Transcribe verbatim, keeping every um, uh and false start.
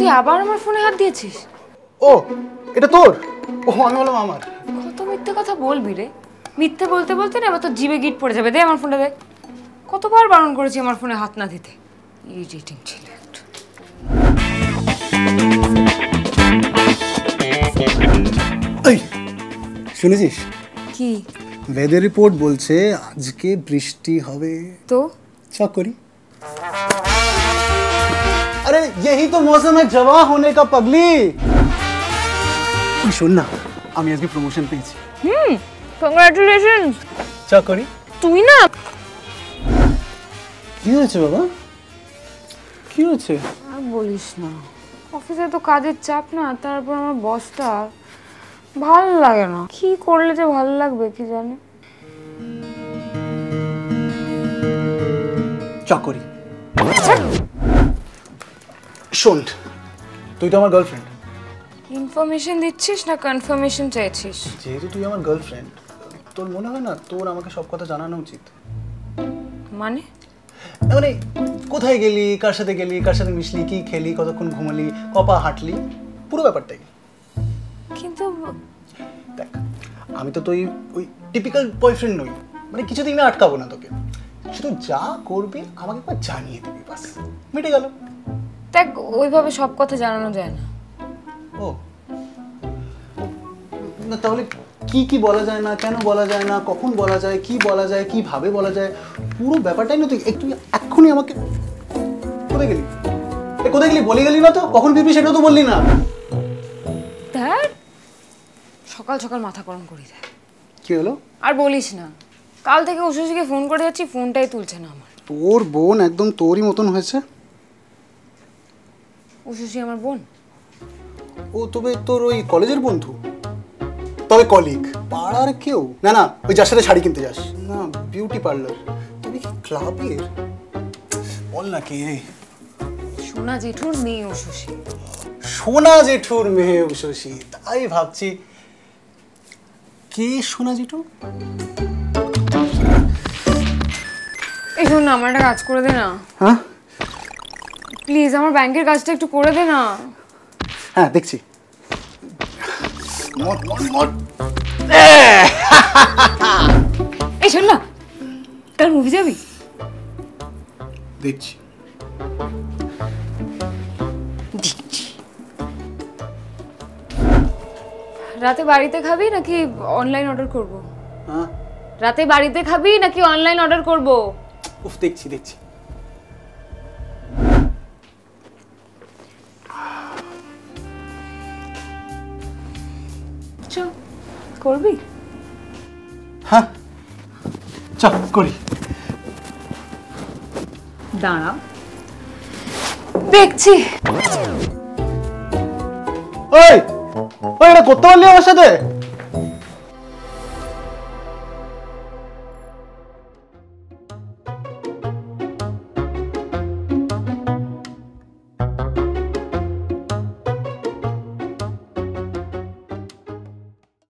আবার আমার ফোনে হাত দিয়েছিস? ও এটা তোর? ও আমি বললাম আমার। কত মিথ্যে কথা বলবি রে? মিথ্যে বলতে বলতে না এবার তো জিভে গিট পড়ে যাবে। দে আমার ফোনটা দে। কতবার বারণ করেছি আমার ফোনে হাত না দিতে। ইরিটেটিং ছিল একটা। এই শুনেছিস কি? वेदर रिपोर्ट বলছে আজকে বৃষ্টি হবে। তো চেক করি। अरे यही तो मौसम है जवां होने का पगली। শোন না আমি আজকে প্রমোশন পেয়েছি। হুম কংগ্রাচুলেশনস। চেক করি। তুই না কি হয়েছে বাবা? কি হয়েছে? আর বলিস না, অফিসে তো কাজের চাপ না, তারপর আমার বসটা ভাল লাগে না। কি করলে যে ভালো লাগবে কি জানে। চেক করি। শোন তুই তো আমার গার্লফ্রেন্ড। ইনফরমেশন দিচ্ছিস না কনফার্মেশন চাইছিস? যেহেতু তুই আমার গার্লফ্রেন্ড তোর মনে হয় না তোর আমাকে সব কথা জানানো উচিত? মানে মানে কোথায় গেলি, কার সাথে গেলি, কার সাথে মিশলি, কি খেলি, কতক্ষণ ঘুমালি, কপা হাঁটলি, পুরো ব্যাপারটাই। কিন্তু দেখ আমি তো তুই ওই টিপিক্যাল বয়ফ্রেন্ড নই, মানে কিছুদিন আমি আটকাবো না তোকে, শুধু যা করবি আমাকে একবার জানিয়ে দিবি, বাস মিটে গেল। দেখ ওইভাবে সব কথা জানানো যায় না। ও না তাহলে কি কি বলা যায় না, কেন বলা যায় না, কখন বলা যায়, কি বলা যায়, কিভাবে বলা যায়, পুরো ব্যাপারটাই না তুই একটু এক্ষুনি আমাকে। কোথায় গেলি? এ কোথায় গেলি বলে গেলি না তো, কখন ফিরবি সেটাও তো বললি না। ধ্যার সকাল সকাল মাথা গরম করি দেয়। কি হলো? আর বলিস না, কাল থেকে উশুশিকে ফোন করে যাচ্ছি, ফোনটাই তুলছে না আমার। তোর বোন একদম তোরই মতন হয়েছে। উশুশি আমার বোন? ও তবে তোর ওই কলেজের বন্ধু? তবে কলিগ? পাড়ার কেউ না? না ওই যার সাথে শাড়ি কিনতে যাস না, বিউটি পার্লার, তুমি কি ক্লাবের? বল না কে? সোনা জেঠুর মেয়ে উশুশি। সোনা জেঠুর মেয়ে উশুশি? তাই ভাবছি কে সোনা জেঠু। এই শোন না, আমার একটা কাজ করে দে না। হ্যাঁ প্লিজ আমার ব্যাংকের কাজটা একটু করে দে না। হ্যাঁ দেখছি। মট মট মট। এই শোন না, কাল মুভি যাবি? দেখছি। রাতে বাড়িতে খাবি নাকি অনলাইন অর্ডার করব? হ্যাঁ রাতে বাড়িতে খাবি নাকি অনলাইন অর্ডার করব? উফ দেখছি দেখছি। চল করবি? হ্যাঁ চল করি। দাঁড়া দেখছি। ওই ওই এটা করতে পারলি আমার সাথে?